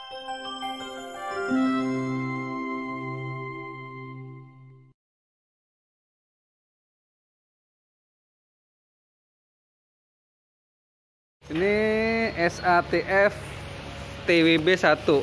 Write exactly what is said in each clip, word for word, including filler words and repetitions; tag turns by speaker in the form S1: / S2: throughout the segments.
S1: Ini S A T F T W B satu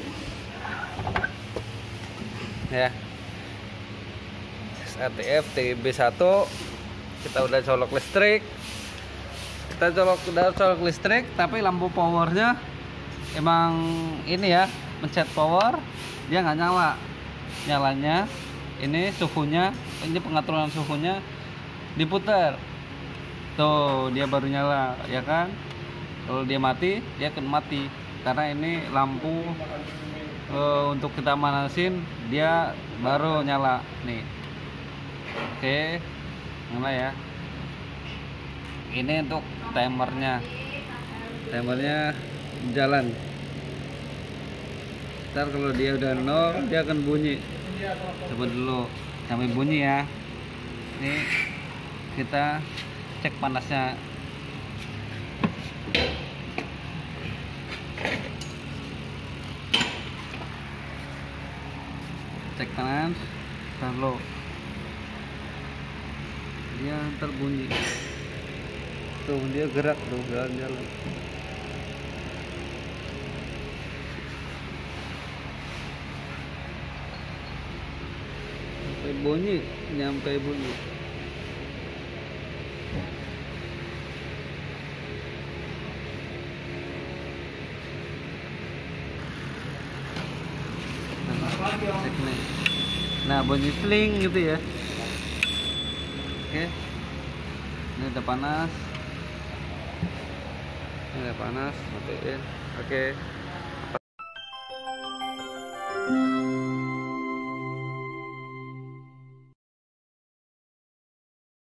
S1: ya. S A T F T W B satu kita udah colok listrik. Kita colok udah colok listrik, tapi lampu powernya emang ini ya, pencet power dia nggak nyala. Nyalanya ini suhunya, ini pengaturan suhunya diputar. Tuh, dia baru nyala ya kan. Kalau dia mati, dia akan mati karena ini lampu e, untuk kita manasin dia baru nyala nih. Oke, nyala ya. Ini untuk timernya, timernya jalan. Ntar kalau dia udah nol, dia akan bunyi. Coba dulu sampai bunyi ya. Ini kita cek panasnya. Cek kanan, taruh. Dia ntar bunyi. Tuh dia gerak tuh, jalan-jalan. Sampai bunyi, nyampe bunyi. Nah, bunyi sling gitu ya. Oke, ini udah panas, ini udah panas, matiin. Oke.